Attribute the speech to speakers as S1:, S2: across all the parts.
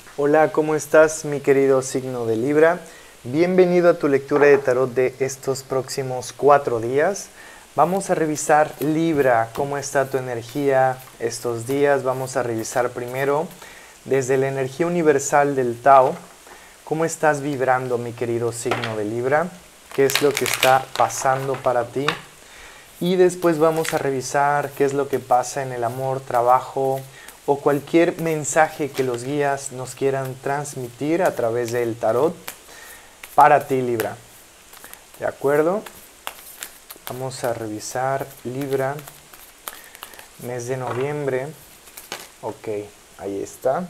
S1: Hola, ¿cómo estás, mi querido signo de Libra? Bienvenido a tu lectura de tarot de estos próximos 4 días. Vamos a revisar, Libra, cómo está tu energía estos días. Vamos a revisar primero desde la energía universal del Tao. ¿Cómo estás vibrando, mi querido signo de Libra? ¿Qué es lo que está pasando para ti? Y después vamos a revisar qué es lo que pasa en el amor, trabajo o cualquier mensaje que los guías nos quieran transmitir a través del tarot para ti, Libra. ¿De acuerdo? Vamos a revisar Libra, mes de noviembre. Ok, ahí está.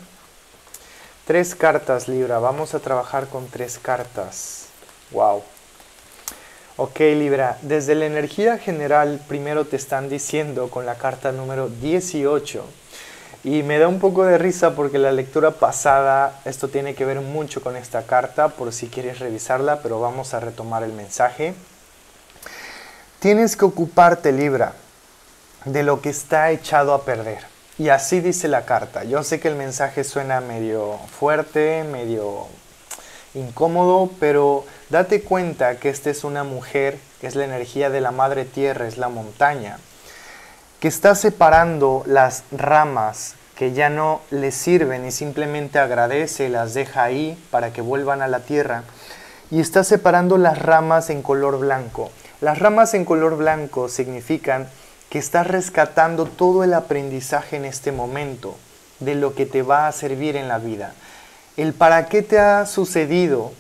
S1: 3 cartas, Libra. Vamos a trabajar con 3 cartas. Wow. Ok, Libra, desde la energía general primero te están diciendo con la carta número 18 y me da un poco de risa porque la lectura pasada, esto tiene que ver mucho con esta carta por si quieres revisarla, pero vamos a retomar el mensaje. Tienes que ocuparte, Libra, de lo que está echado a perder. Y así dice la carta. Yo sé que el mensaje suena medio fuerte, medio incómodo, pero date cuenta que esta es una mujer, que es la energía de la madre tierra, es la montaña, que está separando las ramas que ya no le sirven y simplemente agradece, las deja ahí para que vuelvan a la tierra, y está separando las ramas en color blanco. Las ramas en color blanco significan que estás rescatando todo el aprendizaje en este momento de lo que te va a servir en la vida. El para qué te ha sucedido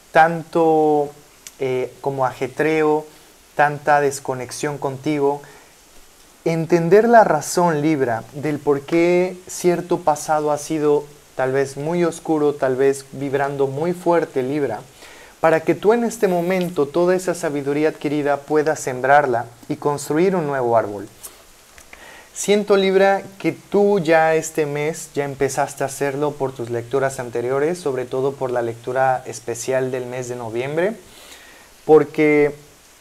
S1: tanto como ajetreo, tanta desconexión contigo, entender la razón, Libra, del por qué cierto pasado ha sido tal vez muy oscuro, tal vez vibrando muy fuerte, Libra, para que tú en este momento toda esa sabiduría adquirida puedas sembrarla y construir un nuevo árbol. Siento, Libra, que tú ya este mes ya empezaste a hacerlo por tus lecturas anteriores, sobre todo por la lectura especial del mes de noviembre, porque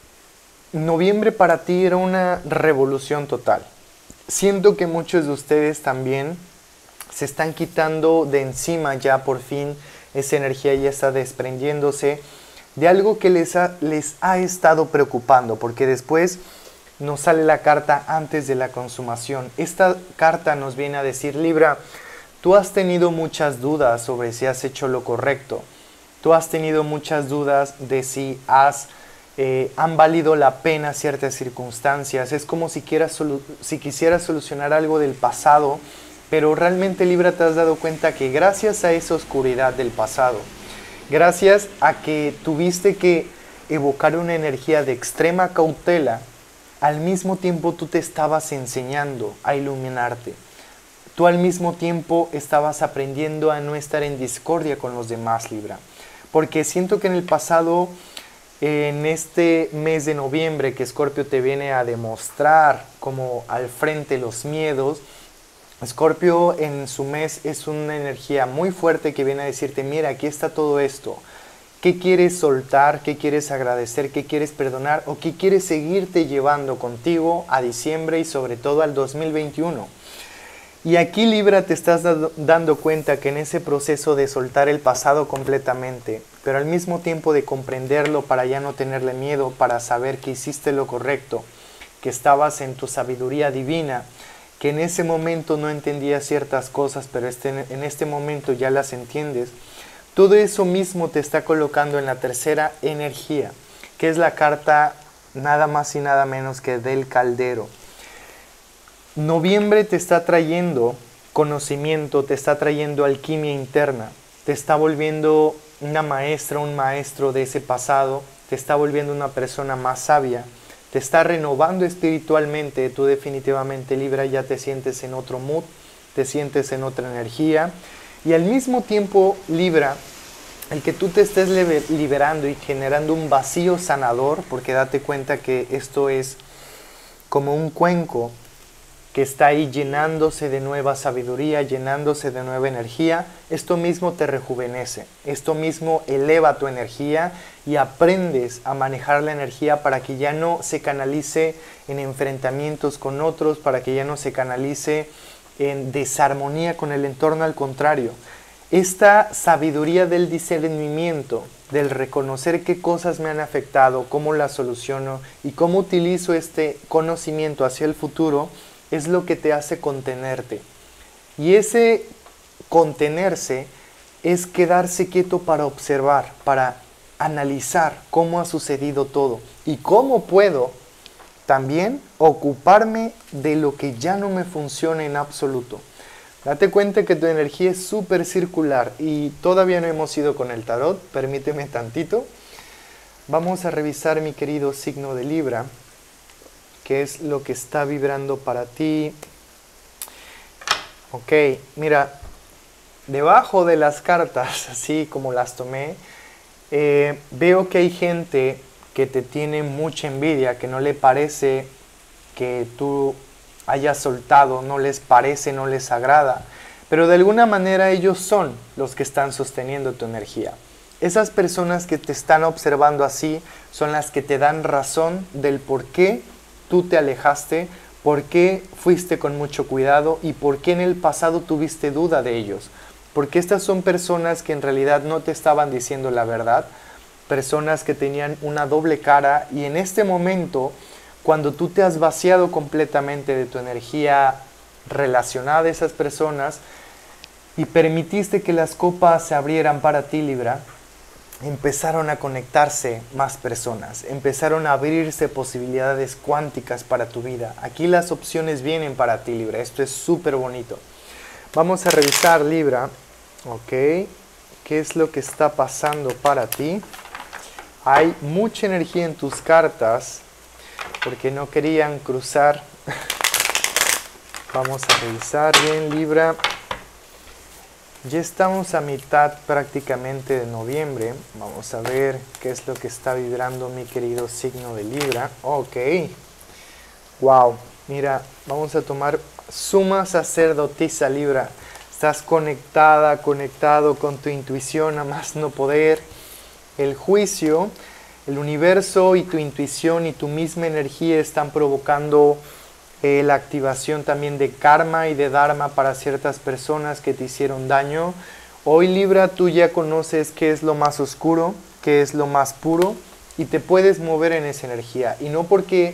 S1: noviembre para ti era una revolución total. Siento que muchos de ustedes también se están quitando de encima ya por fin, esa energía ya está desprendiéndose de algo que les ha estado preocupando, porque después nos sale la carta antes de la consumación. Esta carta nos viene a decir, Libra, tú has tenido muchas dudas sobre si has hecho lo correcto. Tú has tenido muchas dudas de si han valido la pena ciertas circunstancias. Es como si quisieras solucionar algo del pasado, pero realmente, Libra, te has dado cuenta que gracias a esa oscuridad del pasado, gracias a que tuviste que evocar una energía de extrema cautela, al mismo tiempo tú te estabas enseñando a iluminarte. Tú al mismo tiempo estabas aprendiendo a no estar en discordia con los demás, Libra. Porque siento que en el pasado, en este mes de noviembre, que Escorpio te viene a demostrar como al frente los miedos, Escorpio en su mes es una energía muy fuerte que viene a decirte, mira, aquí está todo esto. ¿Qué quieres soltar? ¿Qué quieres agradecer? ¿Qué quieres perdonar? ¿O qué quieres seguirte llevando contigo a diciembre y sobre todo al 2021? Y aquí, Libra, te estás dando cuenta que en ese proceso de soltar el pasado completamente, pero al mismo tiempo de comprenderlo para ya no tenerle miedo, para saber que hiciste lo correcto, que estabas en tu sabiduría divina, que en ese momento no entendías ciertas cosas, pero en este momento ya las entiendes. Todo eso mismo te está colocando en la tercera energía, que es la carta nada más y nada menos que del Caldero. Noviembre te está trayendo conocimiento, te está trayendo alquimia interna, te está volviendo una maestra, un maestro de ese pasado, te está volviendo una persona más sabia, te está renovando espiritualmente. Tú definitivamente, Libra, ya te sientes en otro mood, te sientes en otra energía. Y al mismo tiempo, Libra, el que tú te estés liberando y generando un vacío sanador, porque date cuenta que esto es como un cuenco que está ahí llenándose de nueva sabiduría, llenándose de nueva energía, esto mismo te rejuvenece, esto mismo eleva tu energía y aprendes a manejar la energía para que ya no se canalice en enfrentamientos con otros, para que ya no se canalice en desarmonía con el entorno, al contrario. esta sabiduría del discernimiento, del reconocer qué cosas me han afectado, cómo las soluciono y cómo utilizo este conocimiento hacia el futuro, es lo que te hace contenerte. Y ese contenerse es quedarse quieto para observar, para analizar cómo ha sucedido todo y cómo puedo también ocuparme de lo que ya no me funciona en absoluto. Date cuenta que tu energía es súper circular y todavía no hemos ido con el tarot, permíteme tantito. Vamos a revisar, mi querido signo de Libra, qué es lo que está vibrando para ti. Ok, mira, debajo de las cartas, así como las tomé, veo que hay gente que te tiene mucha envidia, que no le parece que tú hayas soltado, no les parece, no les agrada, pero de alguna manera ellos son los que están sosteniendo tu energía. Esas personas que te están observando así son las que te dan razón del por qué tú te alejaste, por qué fuiste con mucho cuidado y por qué en el pasado tuviste duda de ellos. Porque estas son personas que en realidad no te estaban diciendo la verdad, personas que tenían una doble cara, y en este momento, cuando tú te has vaciado completamente de tu energía relacionada a esas personas y permitiste que las copas se abrieran para ti, Libra, empezaron a conectarse más personas, empezaron a abrirse posibilidades cuánticas para tu vida. Aquí las opciones vienen para ti, Libra. Esto es súper bonito. Vamos a revisar, Libra, ok, qué es lo que está pasando para ti. Hay mucha energía en tus cartas porque no querían cruzar. Vamos a revisar bien, Libra. Ya estamos a mitad prácticamente de noviembre. Vamos a ver qué es lo que está vibrando mi querido signo de Libra. Ok. Wow. Mira, vamos a tomar suma sacerdotisa, Libra. Estás conectada, conectado con tu intuición a más no poder. El juicio, el universo y tu intuición y tu misma energía están provocando la activación también de karma y de dharma para ciertas personas que te hicieron daño. Hoy, Libra, tú ya conoces qué es lo más oscuro, qué es lo más puro y te puedes mover en esa energía. Y no porque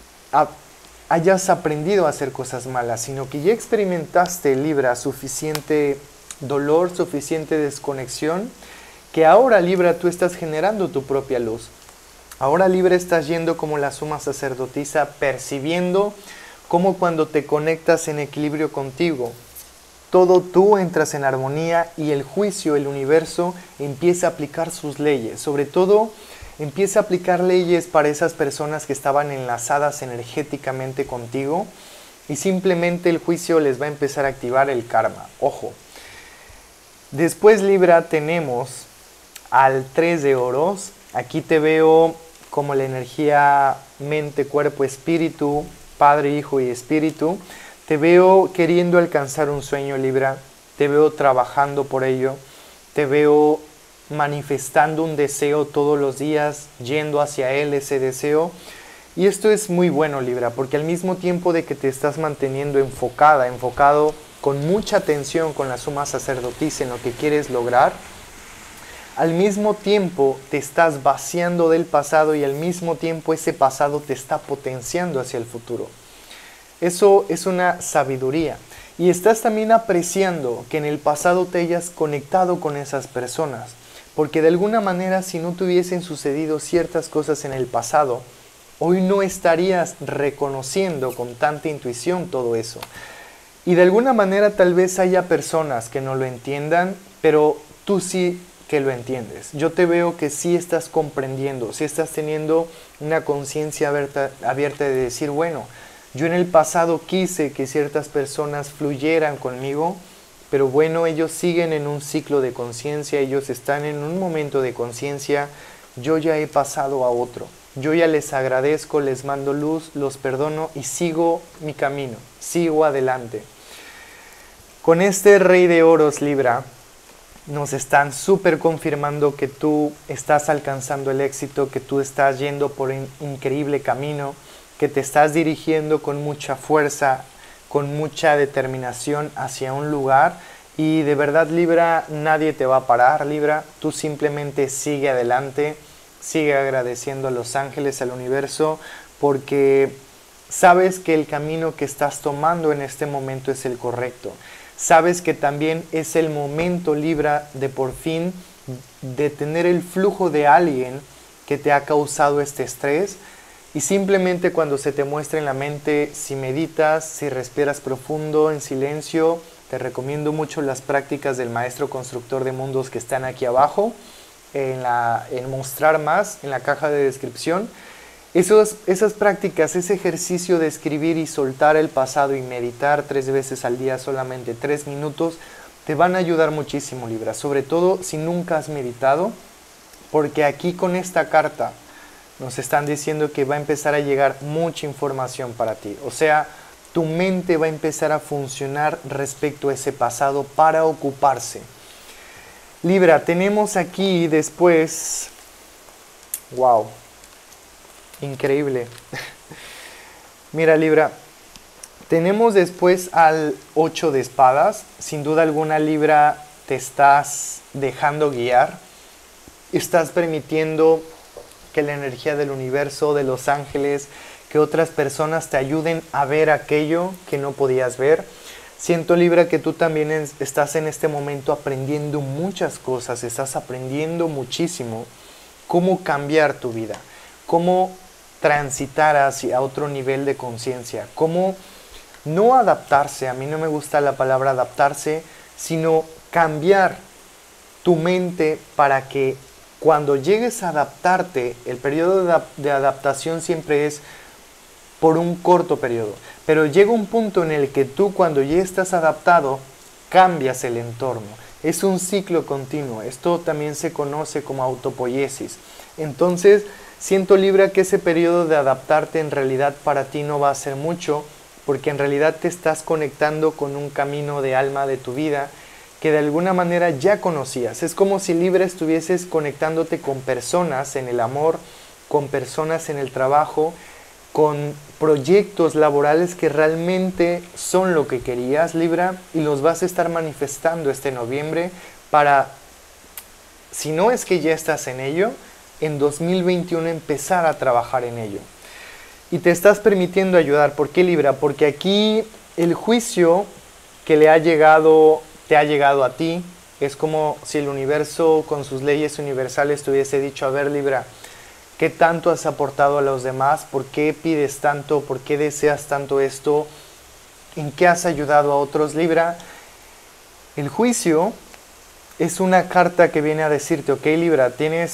S1: hayas aprendido a hacer cosas malas, sino que ya experimentaste, Libra, suficiente dolor, suficiente desconexión, que ahora, Libra, tú estás generando tu propia luz. Ahora, Libra, estás yendo como la suma sacerdotisa, percibiendo cómo cuando te conectas en equilibrio contigo, todo tú entras en armonía y el juicio, el universo, empieza a aplicar sus leyes. Sobre todo, empieza a aplicar leyes para esas personas que estaban enlazadas energéticamente contigo y simplemente el juicio les va a empezar a activar el karma. Ojo. Después, Libra, tenemos al 3 de oros. Aquí te veo como la energía mente, cuerpo, espíritu, Padre, Hijo y Espíritu. Te veo queriendo alcanzar un sueño, Libra. Te veo trabajando por ello. Te veo manifestando un deseo todos los días, yendo hacia él ese deseo. Y esto es muy bueno, Libra, porque al mismo tiempo de que te estás manteniendo enfocado con mucha atención con la suma sacerdotisa en lo que quieres lograr, al mismo tiempo te estás vaciando del pasado y al mismo tiempo ese pasado te está potenciando hacia el futuro. Eso es una sabiduría. Y estás también apreciando que en el pasado te hayas conectado con esas personas. Porque de alguna manera, si no te hubiesen sucedido ciertas cosas en el pasado, hoy no estarías reconociendo con tanta intuición todo eso. Y de alguna manera tal vez haya personas que no lo entiendan, pero tú sí que lo entiendes. Yo te veo que sí estás comprendiendo, sí estás teniendo una conciencia abierta de decir, bueno, yo en el pasado quise que ciertas personas fluyeran conmigo, pero bueno, ellos siguen en un ciclo de conciencia, ellos están en un momento de conciencia, yo ya he pasado a otro. Yo ya les agradezco, les mando luz, los perdono y sigo mi camino, sigo adelante. Con este Rey de Oros, Libra, nos están súper confirmando que tú estás alcanzando el éxito, que tú estás yendo por un increíble camino, que te estás dirigiendo con mucha fuerza, con mucha determinación hacia un lugar Y de verdad, Libra, nadie te va a parar, Libra. Tú simplemente sigue adelante, sigue agradeciendo a los ángeles, al universo, porque sabes que el camino que estás tomando en este momento es el correcto. Sabes que también es el momento, Libra, de por fin detener el flujo de alguien que te ha causado este estrés. Y simplemente cuando se te muestre en la mente, si meditas, si respiras profundo, en silencio, te recomiendo mucho las prácticas del maestro constructor de mundos que están aquí abajo, en mostrar más, en la caja de descripción. Esas prácticas, ese ejercicio de escribir y soltar el pasado y meditar 3 veces al día, solamente 3 minutos, te van a ayudar muchísimo, Libra. Sobre todo si nunca has meditado, porque aquí con esta carta nos están diciendo que va a empezar a llegar mucha información para ti. O sea, tu mente va a empezar a funcionar respecto a ese pasado para ocuparse. Libra, tenemos aquí después... ¡Wow! Increíble. Mira, Libra, tenemos después al 8 de espadas. Sin duda alguna, Libra, te estás dejando guiar. Estás permitiendo que la energía del universo, de los ángeles, que otras personas te ayuden a ver aquello que no podías ver. Siento, Libra, que tú también estás en este momento aprendiendo muchas cosas, estás aprendiendo muchísimo cómo cambiar tu vida, cómo transitar hacia otro nivel de conciencia, cómo no adaptarse, a mí no me gusta la palabra adaptarse, sino cambiar tu mente para que cuando llegues a adaptarte, el periodo de adaptación siempre es por un corto periodo, pero llega un punto en el que tú cuando ya estás adaptado, cambias el entorno. Es un ciclo continuo, esto también se conoce como autopoiesis. Entonces, siento, Libra, que ese periodo de adaptarte en realidad para ti no va a ser mucho, porque en realidad te estás conectando con un camino de alma de tu vida que de alguna manera ya conocías. Es como si, Libra, estuvieses conectándote con personas en el amor, con personas en el trabajo, con proyectos laborales que realmente son lo que querías, Libra, y los vas a estar manifestando este noviembre para, si no es que ya estás en ello, en 2021 empezar a trabajar en ello. Y te estás permitiendo ayudar. ¿Por qué, Libra? Porque aquí el juicio que te ha llegado a ti, es como si el universo con sus leyes universales te hubiese dicho: a ver, Libra, ¿qué tanto has aportado a los demás? ¿Por qué pides tanto? ¿Por qué deseas tanto esto? ¿En qué has ayudado a otros, Libra? El juicio es una carta que viene a decirte: ok, Libra,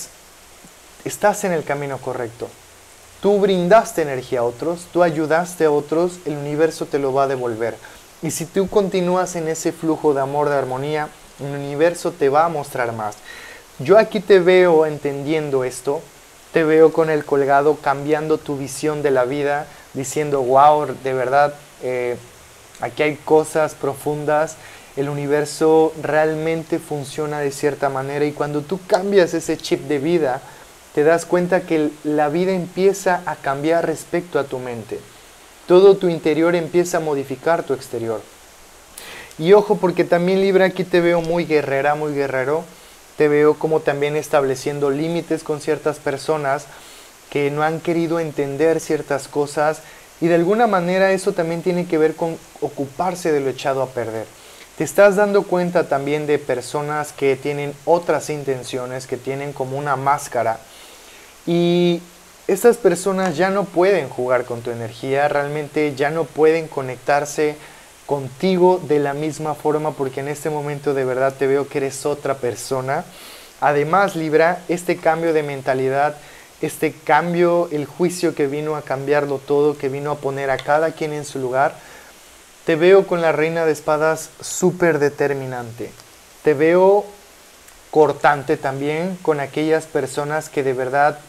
S1: estás en el camino correcto. Tú brindaste energía a otros, tú ayudaste a otros, el universo te lo va a devolver. Y si tú continúas en ese flujo de amor, de armonía, el universo te va a mostrar más. Yo aquí te veo entendiendo esto, te veo con el colgado cambiando tu visión de la vida, diciendo: wow, de verdad, aquí hay cosas profundas, el universo realmente funciona de cierta manera, y cuando tú cambias ese chip de vida, te das cuenta que la vida empieza a cambiar respecto a tu mente. Todo tu interior empieza a modificar tu exterior. Y ojo, porque también, Libra, aquí te veo muy guerrera, muy guerrero. Te veo como también estableciendo límites con ciertas personas que no han querido entender ciertas cosas. Y de alguna manera eso también tiene que ver con ocuparse de lo echado a perder. Te estás dando cuenta también de personas que tienen otras intenciones, que tienen como una máscara. Y estas personas ya no pueden jugar con tu energía, realmente ya no pueden conectarse contigo de la misma forma, porque en este momento de verdad te veo que eres otra persona. Además, Libra, este cambio de mentalidad, este cambio, el juicio que vino a cambiarlo todo, que vino a poner a cada quien en su lugar, te veo con la Reina de Espadas súper determinante. Te veo cortante también con aquellas personas que de verdad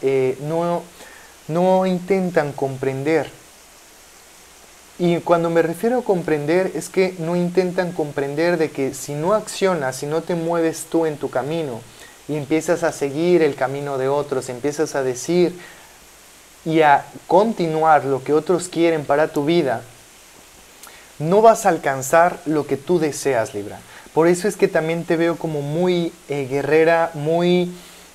S1: no intentan comprender. Y cuando me refiero a comprender, es que no intentan comprender de que si no accionas, si no te mueves tú en tu camino y empiezas a seguir el camino de otros, empiezas a decir y a continuar lo que otros quieren para tu vida, no vas a alcanzar lo que tú deseas, Libra. Por eso es que también te veo como muy guerrera, muy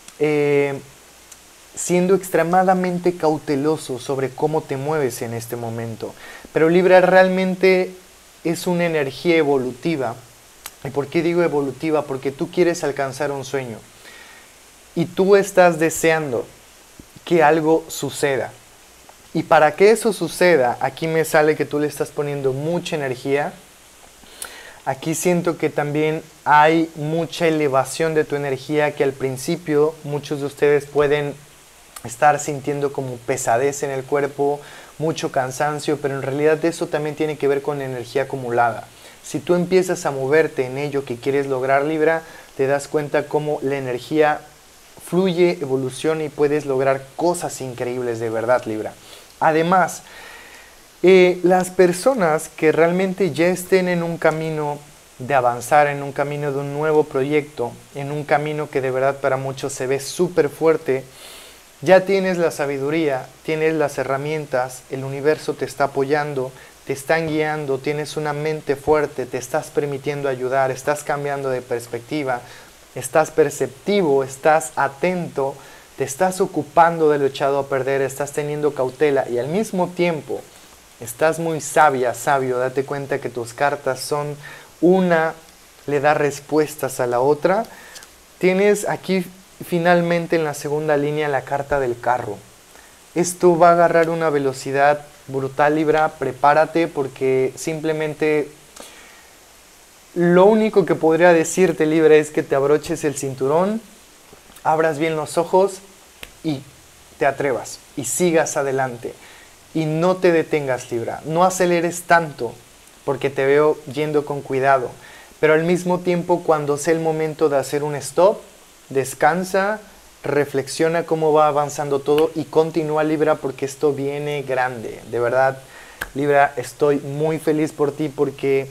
S1: siendo extremadamente cauteloso sobre cómo te mueves en este momento. Pero Libra realmente es una energía evolutiva. ¿Y por qué digo evolutiva? Porque tú quieres alcanzar un sueño y tú estás deseando que algo suceda. Y para que eso suceda, aquí me sale que tú le estás poniendo mucha energía. Aquí siento que también hay mucha elevación de tu energía, que al principio muchos de ustedes pueden estar sintiendo como pesadez en el cuerpo, mucho cansancio, pero en realidad eso también tiene que ver con energía acumulada. Si tú empiezas a moverte en ello que quieres lograr, Libra, te das cuenta cómo la energía fluye, evoluciona y puedes lograr cosas increíbles de verdad, Libra. Además, las personas que realmente ya estén en un camino de avanzar, en un camino de un nuevo proyecto, en un camino que de verdad para muchos se ve súper fuerte, ya tienes la sabiduría, tienes las herramientas, el universo te está apoyando, te están guiando, tienes una mente fuerte, te estás permitiendo ayudar, estás cambiando de perspectiva, estás perceptivo, estás atento, te estás ocupando de lo echado a perder, estás teniendo cautela y al mismo tiempo estás muy sabia, sabio. Date cuenta que tus cartas son una, le da respuestas a la otra. Tienes aquí finalmente en la segunda línea la carta del carro. Esto va a agarrar una velocidad brutal, Libra. Prepárate porque simplemente lo único que podría decirte, Libra, es que te abroches el cinturón, abras bien los ojos y te atrevas y sigas adelante y no te detengas, Libra. No aceleres tanto porque te veo yendo con cuidado, pero al mismo tiempo cuando sea el momento de hacer un stop, descansa, reflexiona cómo va avanzando todo y continúa, Libra, porque esto viene grande. De verdad, Libra, estoy muy feliz por ti porque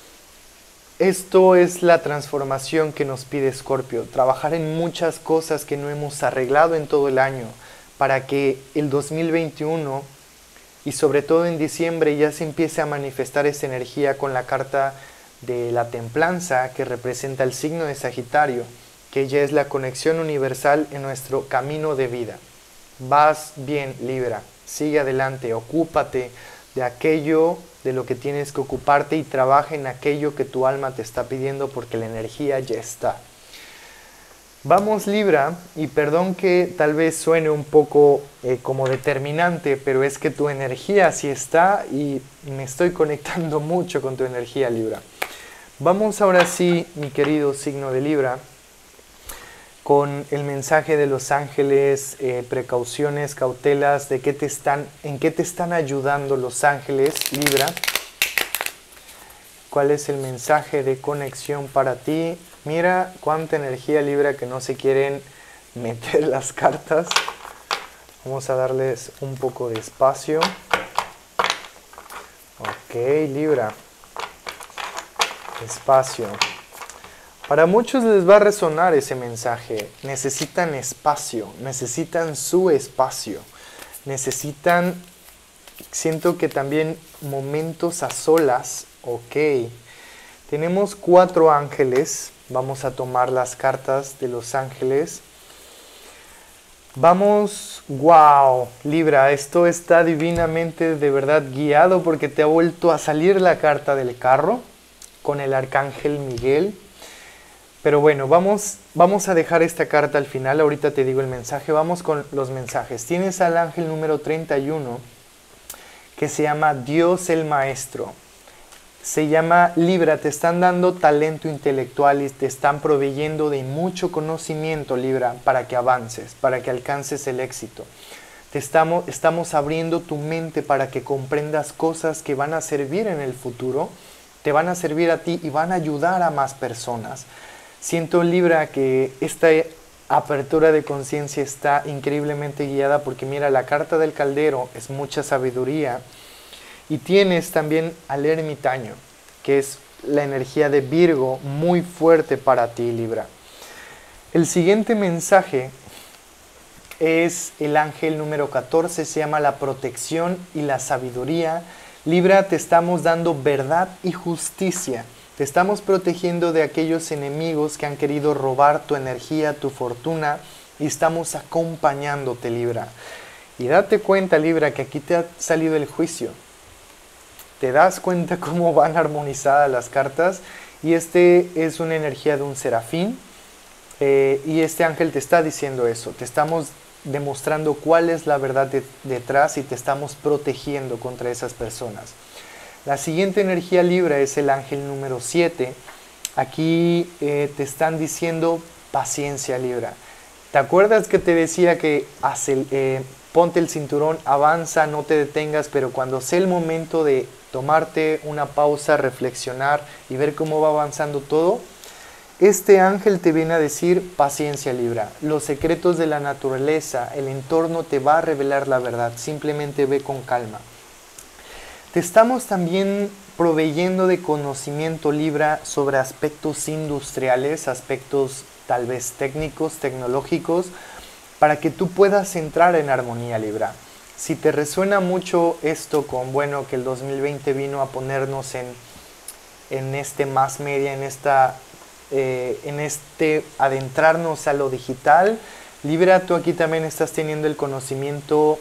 S1: esto es la transformación que nos pide Escorpio, trabajar en muchas cosas que no hemos arreglado en todo el año para que el 2021 y sobre todo en diciembre ya se empiece a manifestar esa energía con la carta de la templanza que representa el signo de Sagitario, que ya es la conexión universal en nuestro camino de vida. Vas bien, Libra, sigue adelante, ocúpate de aquello de lo que tienes que ocuparte y trabaja en aquello que tu alma te está pidiendo porque la energía ya está. Vamos, Libra, y perdón que tal vez suene un poco como determinante, pero es que tu energía sí está y me estoy conectando mucho con tu energía, Libra. Vamos ahora sí, mi querido signo de Libra, con el mensaje de los ángeles, precauciones, cautelas, en qué te están ayudando los ángeles, Libra. ¿Cuál es el mensaje de conexión para ti? Mira cuánta energía, Libra, que no se quieren meter las cartas. Vamos a darles un poco de espacio. Ok, Libra. Espacio. Para muchos les va a resonar ese mensaje. Necesitan espacio, necesitan su espacio. Necesitan, siento que también momentos a solas. Ok. Tenemos 4 ángeles. Vamos a tomar las cartas de los ángeles. Vamos, wow, Libra, esto está divinamente de verdad guiado porque te ha vuelto a salir la carta del carro con el arcángel Miguel. Pero bueno, vamos a dejar esta carta al final, ahorita te digo el mensaje, vamos con los mensajes. Tienes al ángel número 31 que se llama Dios el Maestro. Se llama Libra, te están dando talento intelectual y te están proveyendo de mucho conocimiento, Libra, para que avances, para que alcances el éxito. Estamos abriendo tu mente para que comprendas cosas que van a servir en el futuro, te van a servir a ti y van a ayudar a más personas. Siento, Libra, que esta apertura de conciencia está increíblemente guiada porque mira, la carta del caldero es mucha sabiduría. Y tienes también al ermitaño, que es la energía de Virgo muy fuerte para ti, Libra. El siguiente mensaje es el ángel número 14, se llama la protección y la sabiduría. Libra, te estamos dando verdad y justicia. Te estamos protegiendo de aquellos enemigos que han querido robar tu energía, tu fortuna, y estamos acompañándote, Libra. Y date cuenta, Libra, que aquí te ha salido el juicio. ¿Te das cuenta cómo van armonizadas las cartas? Y este es una energía de un serafín. Y este ángel te está diciendo eso. Te estamos demostrando cuál es la verdad detrás y te estamos protegiendo contra esas personas. La siguiente energía, Libra, es el ángel número 7. Aquí te están diciendo paciencia, Libra. ¿Te acuerdas que te decía que ponte el cinturón, avanza, no te detengas, pero cuando sea el momento de tomarte una pausa, reflexionar y ver cómo va avanzando todo? Este ángel te viene a decir paciencia, Libra. Los secretos de la naturaleza, el entorno te va a revelar la verdad. Simplemente ve con calma. Te estamos también proveyendo de conocimiento, Libra, sobre aspectos industriales, aspectos tal vez técnicos, tecnológicos, para que tú puedas entrar en armonía, Libra. Si te resuena mucho esto con, bueno, que el 2020 vino a ponernos en este mass media, en este adentrarnos a lo digital, Libra, tú aquí también estás teniendo el conocimiento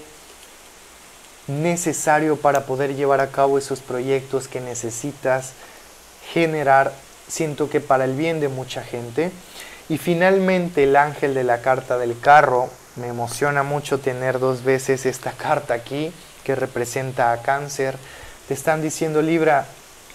S1: necesario para poder llevar a cabo esos proyectos que necesitas generar, siento que para el bien de mucha gente. Y finalmente el ángel de la carta del carro, me emociona mucho tener 2 veces esta carta aquí que representa a Cáncer. Te están diciendo, Libra,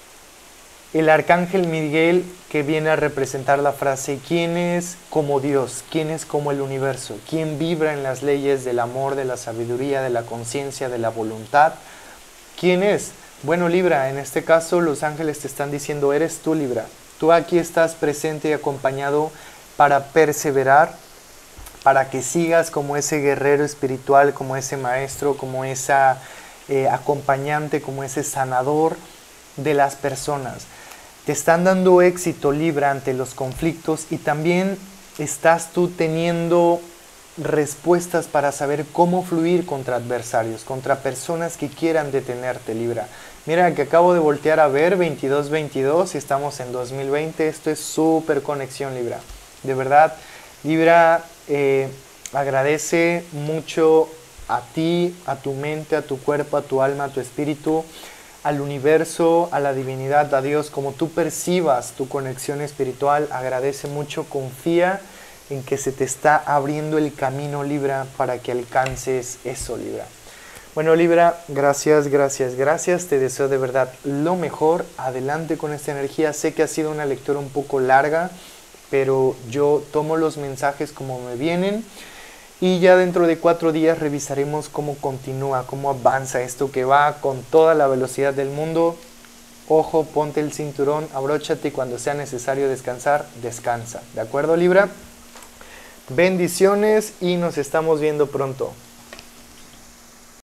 S1: el arcángel Miguel, que viene a representar la frase ¿quién es como Dios? ¿Quién es como el universo? ¿Quién vibra en las leyes del amor, de la sabiduría, de la conciencia, de la voluntad? ¿Quién es? Bueno, Libra, en este caso los ángeles te están diciendo eres tú, Libra. Tú aquí estás presente y acompañado para perseverar, para que sigas como ese guerrero espiritual, como ese maestro, como esa acompañante, como ese sanador de las personas. Te están dando éxito, Libra, ante los conflictos, y también estás tú teniendo respuestas para saber cómo fluir contra adversarios, contra personas que quieran detenerte, Libra. Mira que acabo de voltear a ver 22-22 y estamos en 2020. Esto es súper conexión, Libra. De verdad, Libra, agradece mucho a ti, a tu mente, a tu cuerpo, a tu alma, a tu espíritu, al universo, a la divinidad, a Dios, como tú percibas tu conexión espiritual. Agradece mucho, confía en que se te está abriendo el camino, Libra, para que alcances eso, Libra. Bueno, Libra, gracias, gracias, gracias. Te deseo de verdad lo mejor. Adelante con esta energía. Sé que ha sido una lectura un poco larga, pero yo tomo los mensajes como me vienen. Y ya dentro de 4 días revisaremos cómo continúa, cómo avanza esto que va con toda la velocidad del mundo. Ojo, ponte el cinturón, abróchate y cuando sea necesario descansar, descansa. ¿De acuerdo, Libra? Bendiciones y nos estamos viendo pronto.